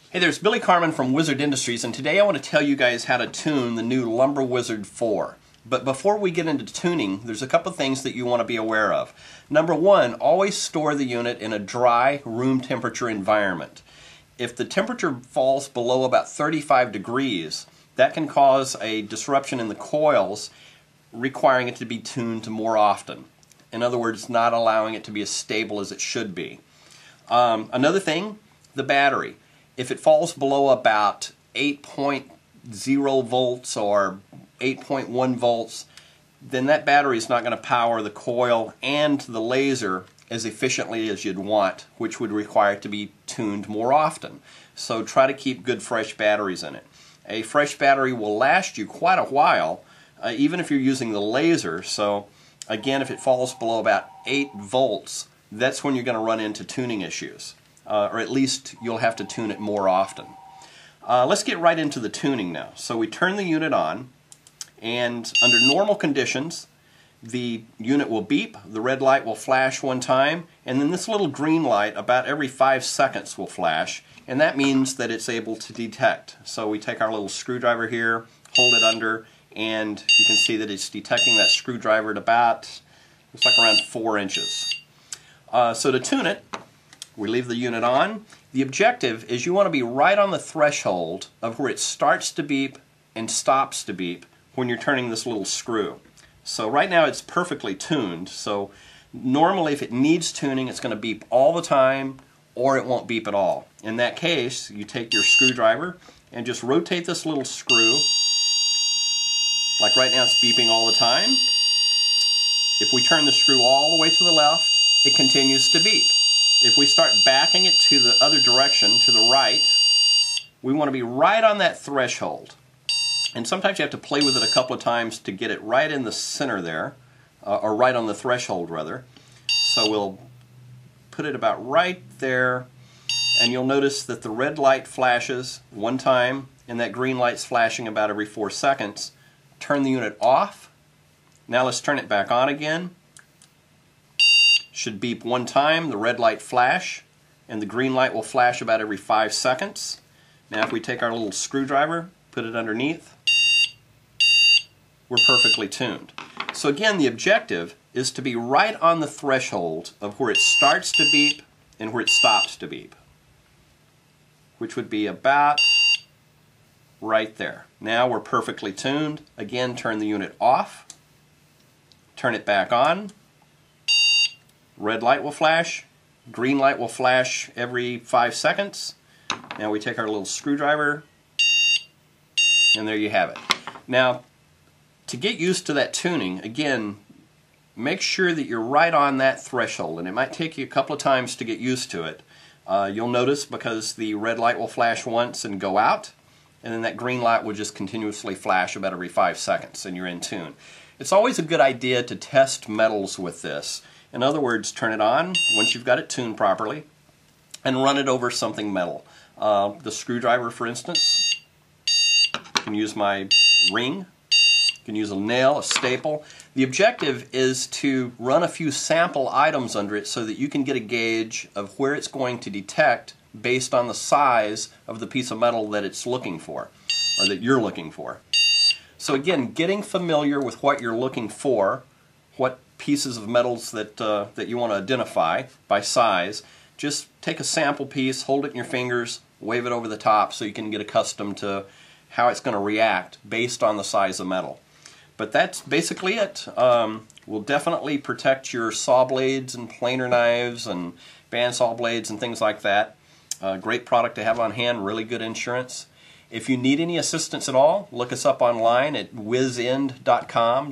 Hey there, it's Billy Carmen from Wizard Industries, and today I want to tell you guys how to tune the new Lumber Wizard 4. But before we get into tuning, there's a couple things that you want to be aware of. Number one, always store the unit in a dry, room temperature environment. If the temperature falls below about 35 degrees, that can cause a disruption in the coils, requiring it to be tuned more often. In other words, not allowing it to be as stable as it should be. Another thing, the battery. If it falls below about 8.0 volts or 8.1 volts, then that battery is not going to power the coil and the laser as efficiently as you'd want, which would require it to be tuned more often. So try to keep good fresh batteries in it. A fresh battery will last you quite a while, even if you're using the laser. So again, if it falls below about 8 volts, that's when you're going to run into tuning issues. Or at least you'll have to tune it more often. Let's get right into the tuning now. So we turn the unit on, and under normal conditions the unit will beep, the red light will flash one time, and then this little green light about every 5 seconds will flash, and that means that it's able to detect. So we take our little screwdriver here, hold it under, and you can see that it's detecting that screwdriver at about, looks like around 4 inches. So to tune it, we leave the unit on. The objective is you want to be right on the threshold of where it starts to beep and stops to beep when you're turning this little screw. So right now it's perfectly tuned, so normally if it needs tuning it's going to beep all the time or it won't beep at all. In that case, you take your screwdriver and just rotate this little screw. Like right now it's beeping all the time. If we turn the screw all the way to the left, it continues to beep. If we start backing it to the other direction, to the right, we want to be right on that threshold. And sometimes you have to play with it a couple of times to get it right in the center there, or right on the threshold rather. So we'll put it about right there, and you'll notice that the red light flashes one time, and that green light's flashing about every 4 seconds. Turn the unit off. Now let's turn it back on again. Should beep one time, the red light flash, and the green light will flash about every 5 seconds. Now if we take our little screwdriver, put it underneath, we're perfectly tuned. So again, the objective is to be right on the threshold of where it starts to beep and where it stops to beep, which would be about right there. Now we're perfectly tuned. Again, turn the unit off, turn it back on. Red light will flash, green light will flash every 5 seconds. Now we take our little screwdriver, and there you have it. Now, to get used to that tuning, again, make sure that you're right on that threshold, and it might take you a couple of times to get used to it. You'll notice because the red light will flash once and go out, and then that green light will just continuously flash about every 5 seconds, and you're in tune. It's always a good idea to test metals with this. In other words, turn it on once you've got it tuned properly and run it over something metal. The screwdriver, for instance. You can use my ring. You can use a nail, a staple. The objective is to run a few sample items under it so that you can get a gauge of where it's going to detect based on the size of the piece of metal that it's looking for, or that you're looking for. So again, getting familiar with what you're looking for, what pieces of metals that you want to identify by size. Just take a sample piece, hold it in your fingers, wave it over the top so you can get accustomed to how it's going to react based on the size of metal. But that's basically it. Will definitely protect your saw blades and planer knives and bandsaw blades and things like that. Great product to have on hand, really good insurance. If you need any assistance at all, look us up online at wizind.com,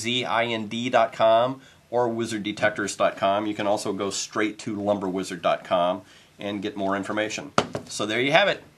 wizind.com, or wizarddetectors.com. You can also go straight to lumberwizard.com and get more information. So there you have it.